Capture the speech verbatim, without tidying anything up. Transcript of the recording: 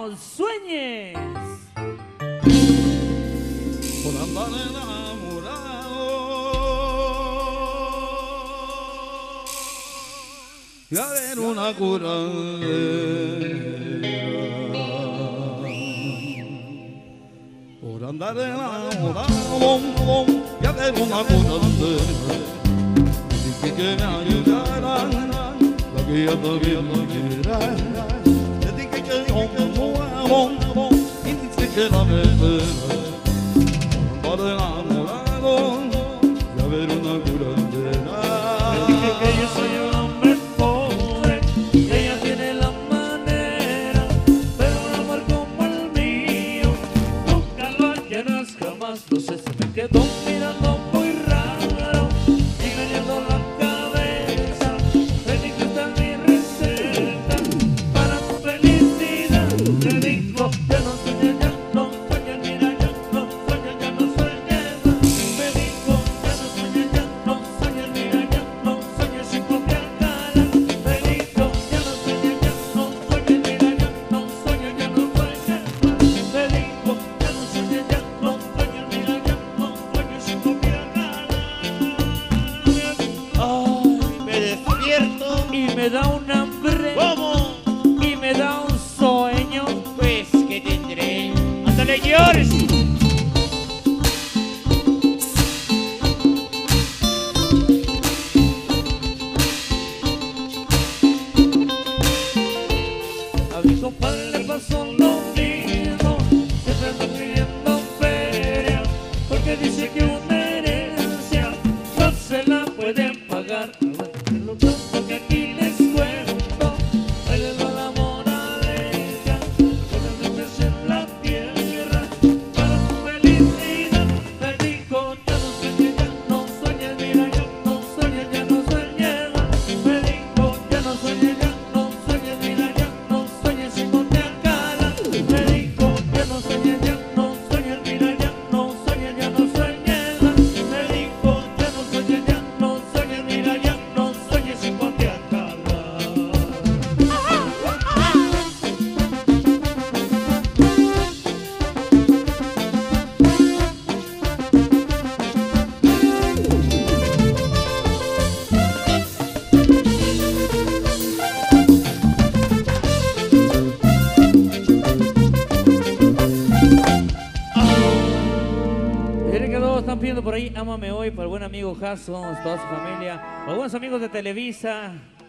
no sueñes. Por andar enamorado y haber una curadera. Por andar enamorado y haber una curadera. Dije que me ayudaran, la que yo todavía no quiera. Le dije que yo no amo y dice que la verdad. Por enamorado y haber una curandera. Le dije que yo soy un hombre pobre y ella tiene la manera, pero un amor como el mío nunca lo hallarás jamás. No sé, se me quedó mirando muy raro y cayendo la cabeza. Le dije esta es mi receta para tu felicidad. Le dijo ya no sueñes, ya no sueñes, mira ya no sueñes, ya no sueñes más. Me dijo ya no sueñes, ya no sueñes, mira ya no sueñes sin copiar cara. Me dijo ya no sueñes, ya no sueñes, mira ya no sueñes, ya no sueñes más. Me dijo ya no sueñes, ya no sueñes, mira ya no sueñes sin copiar cara. Ay, me despierto. Y me da un hambre ¿Cómo? y me da un sueño. Pues que tendré. ¡Ándale, llores! A mi compadre le pasó lo mismo, siempre anda pidiendo feria, porque dice que una herencia no se la pueden pagar. Lo pronto que aquí les cuento, ahí les va la moraleja, con el desprecio en la tierra, para tu felicidad. Me dijo ya no sueñes, ya no sueñes, mira ya no sueñes, ya no sueñes más. Me dijo ya no sueñes, ya no sueñes, mira ya no sueñes sin copiar cara. Me dijo ya no sueñes, ya no sueñes, mira ya no sueñes, ya no sueñes más. Me dijo ya no sueñes, ya no sueñes, mira ya no sueñes sin copiar cara. Miren que todos están pidiendo por ahí, ámame hoy, para el buen amigo Jason, toda su familia, algunos amigos de Televisa.